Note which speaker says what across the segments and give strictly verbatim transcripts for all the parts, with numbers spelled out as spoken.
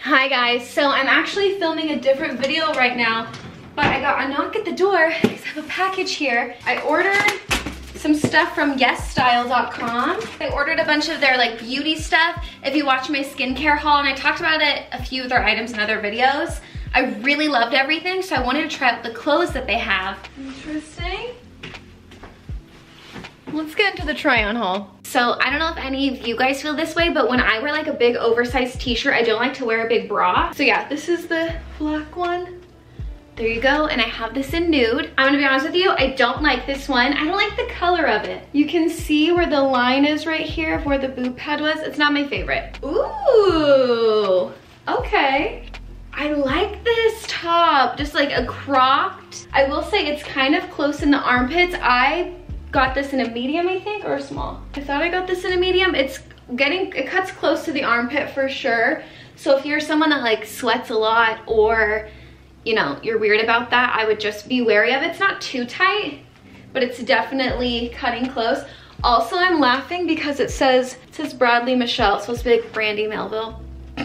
Speaker 1: Hi guys, so I'm actually filming a different video right now, but I got a knock at the door because I have a package here. I ordered some stuff from yes style dot com. I ordered a bunch of their like beauty stuff. If you watch my skincare haul, and I talked about it, a few of their items in other videos, I really loved everything, so I wanted to try out the clothes that they have. Interesting. Let's get into the try on haul. So I don't know if any of you guys feel this way, but when I wear like a big oversized t-shirt, I don't like to wear a big bra. So yeah, this is the black one. There you go, and I have this in nude. I'm gonna be honest with you, I don't like this one. I don't like the color of it. You can see where the line is right here of where the boob pad was. It's not my favorite. Ooh, okay. I like this top, just like a cropped. I will say it's kind of close in the armpits. I got this in a medium, I think, or a small. I thought I got this in a medium. It's getting, it cuts close to the armpit for sure. So if you're someone that like sweats a lot, or you know, you're weird about that, I would just be wary of it. It's not too tight, but it's definitely cutting close. Also, I'm laughing because it says, it says Bradley Michelle. It's supposed to be like Brandy Melville.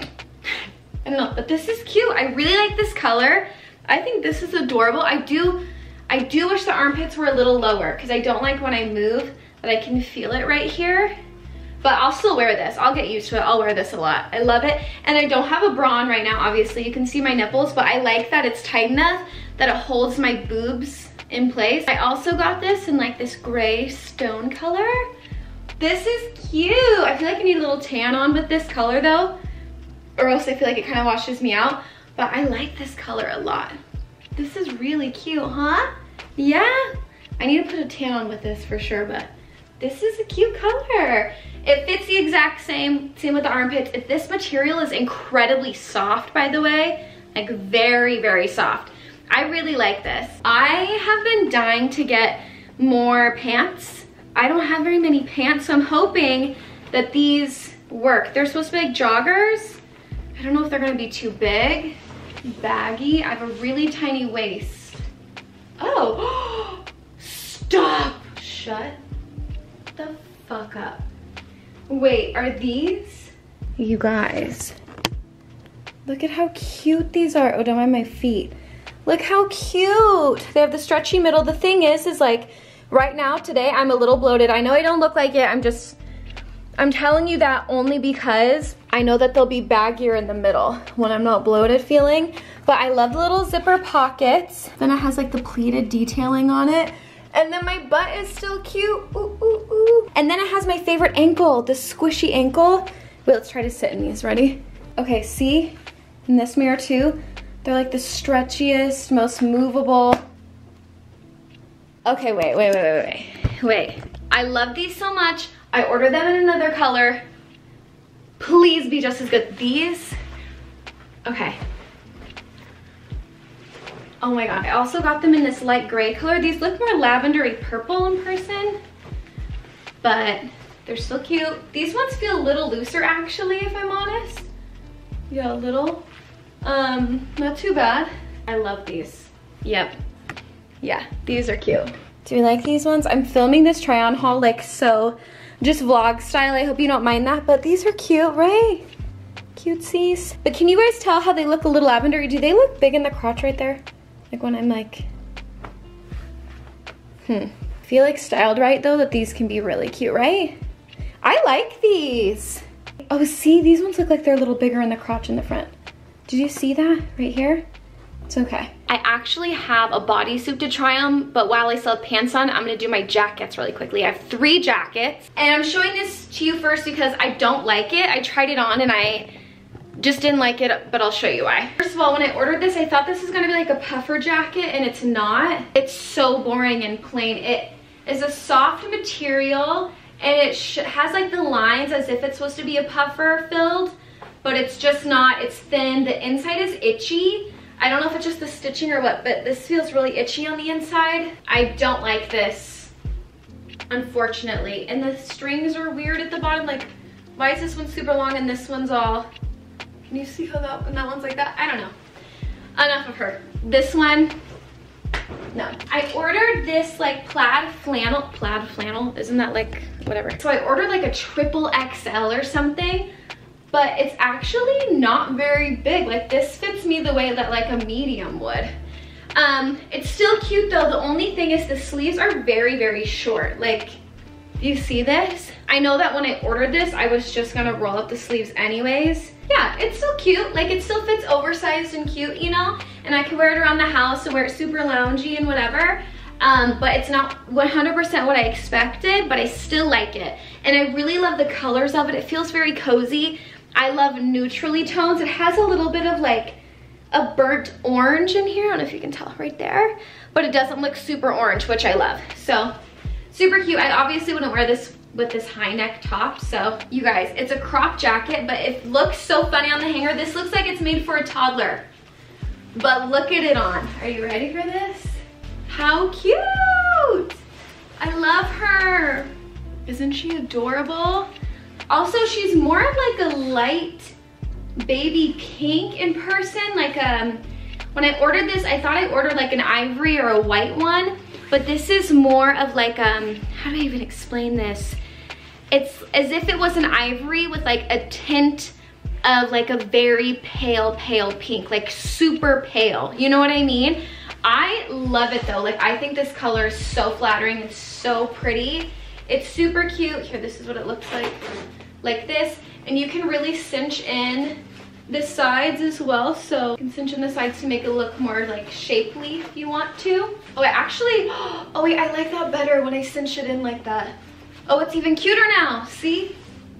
Speaker 1: I don't know, but this is cute. I really like this color. I think this is adorable. I do, I do wish the armpits were a little lower because I don't like when I move that I can feel it right here. But I'll still wear this. I'll get used to it. I'll wear this a lot. I love it. And I don't have a bra on right now, obviously. You can see my nipples, but I like that it's tight enough that it holds my boobs in place. I also got this in like this gray stone color. This is cute. I feel like I need a little tan on with this color though, or else I feel like it kind of washes me out. But I like this color a lot. This is really cute, huh? Yeah. I need to put a tan on with this for sure, but this is a cute color. It fits the exact same, same with the armpits. If this material is incredibly soft, by the way, like very, very soft. I really like this. I have been dying to get more pants. I don't have very many pants, so I'm hoping that these work. They're supposed to be like joggers. I don't know if they're gonna be too big, baggy. I have a really tiny waist. Oh, stop. Shut the fuck up. Wait, are these? You guys, look at how cute these are. Oh, don't mind my feet. Look how cute. They have the stretchy middle. The thing is, is like right now, today, I'm a little bloated. I know I don't look like it. I'm just, I'm telling you that only because I know that they'll be baggier in the middle when I'm not bloated feeling. But I love the little zipper pockets. Then it has like the pleated detailing on it. And then my butt is still cute, ooh, ooh, ooh. And then it has my favorite ankle, the squishy ankle. Wait, let's try to sit in these, ready? Okay, see, in this mirror too, they're like the stretchiest, most movable. Okay, wait, wait, wait, wait, wait, wait. I love these so much. I ordered them in another color. Please be just as good. These, okay. Oh my god, I also got them in this light gray color. These look more lavendery purple in person, but they're still cute. These ones feel a little looser actually, if I'm honest. Yeah, a little. Um, not too bad. I love these. Yep. Yeah, these are cute. Do you like these ones? I'm filming this try on haul like so, just vlog style. I hope you don't mind that, but these are cute, right? Cutesies. But can you guys tell how they look a little lavendery? Do they look big in the crotch right there? Like when I'm like, hmm. I feel like styled right though that these can be really cute, right? I like these. Oh, see, these ones look like they're a little bigger in the crotch in the front. Did you see that right here? It's okay. I actually have a bodysuit to try on, but while I still have pants on, I'm gonna do my jackets really quickly. I have three jackets, and I'm showing this to you first because I don't like it. I tried it on and I just didn't like it, but I'll show you why. First of all, when I ordered this, I thought this was gonna be like a puffer jacket, and it's not. It's so boring and plain. It is a soft material, and it sh has like the lines as if it's supposed to be a puffer filled, but it's just not. It's thin. The inside is itchy. I don't know if it's just the stitching or what, but this feels really itchy on the inside. I don't like this, unfortunately. And the strings are weird at the bottom. Like, why is this one super long and this one's all, can you see how that, and that one's like that? I don't know. Enough of her. This one, no. I ordered this like plaid flannel, plaid flannel, isn't that like, whatever. So I ordered like a triple X L or something. but it's actually not very big. Like this fits me the way that like a medium would. Um, it's still cute though. The only thing is the sleeves are very, very short. Like, do you see this? I know that when I ordered this, I was just gonna roll up the sleeves anyways. Yeah, it's still cute. Like it still fits oversized and cute, you know? And I can wear it around the house and wear it super loungy and whatever. Um, but it's not one hundred percent what I expected, but I still like it. And I really love the colors of it. It feels very cozy. I love neutrally tones. It has a little bit of like a burnt orange in here. I don't know if you can tell right there, but it doesn't look super orange, which I love. So super cute. I obviously wouldn't wear this with this high neck top. So you guys, it's a crop jacket, but it looks so funny on the hanger. This looks like it's made for a toddler, but look at it on. Are you ready for this? How cute! I love her. Isn't she adorable? Also, she's more of like a light baby pink in person. Like um, when I ordered this, I thought I ordered like an ivory or a white one, but this is more of like, um, how do I even explain this? It's as if it was an ivory with like a tint of like a very pale, pale pink, like super pale. You know what I mean? I love it though. Like I think this color is so flattering. It's so pretty. It's super cute. Here, this is what it looks like. Like this. And you can really cinch in the sides as well. So you can cinch in the sides to make it look more like shapely if you want to. Oh, I actually, oh wait, I like that better when I cinch it in like that. Oh, it's even cuter now. See?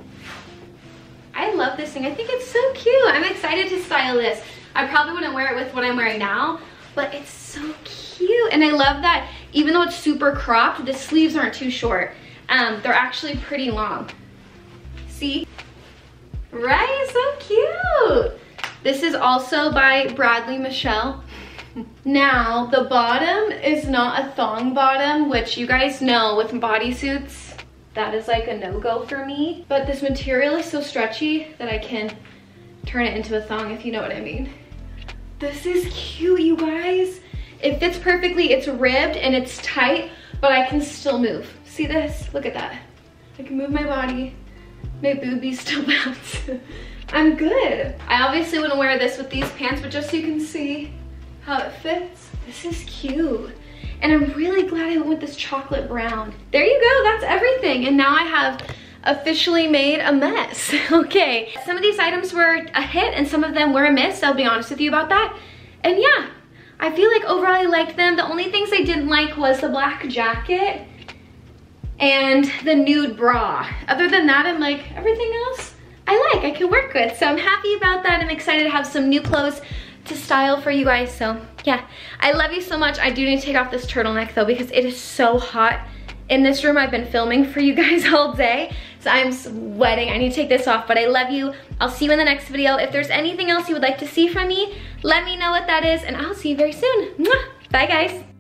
Speaker 1: I love this thing. I think it's so cute. I'm excited to style this. I probably wouldn't wear it with what I'm wearing now, but it's so cute. And I love that even though it's super cropped, the sleeves aren't too short. Um, they're actually pretty long. See? Right? So cute. This is also by Bradley Michelle. Now, the bottom is not a thong bottom, which you guys know with bodysuits, that is like a no-go for me. But this material is so stretchy that I can turn it into a thong, if you know what I mean. This is cute, you guys. It fits perfectly. It's ribbed and it's tight, but I can still move. See this? Look at that. I can move my body. My boobies still bounce. I'm good. I obviously wouldn't wear this with these pants, but just so you can see how it fits. This is cute. And I'm really glad I went with this chocolate brown. There you go, that's everything. And now I have officially made a mess. Okay, some of these items were a hit and some of them were a miss. I'll be honest with you about that. And yeah, I feel like overall I liked them. The only things I didn't like was the black jacket and the nude bra. Other than that, I'm like, everything else I like, I can work with. So I'm happy about that. I'm excited to have some new clothes to style for you guys. So yeah, I love you so much. I do need to take off this turtleneck though because it is so hot in this room. I've been filming for you guys all day, so I'm sweating. I need to take this off, but I love you. I'll see you in the next video. If there's anything else you would like to see from me, let me know what that is, and I'll see you very soon. Mwah! Bye guys.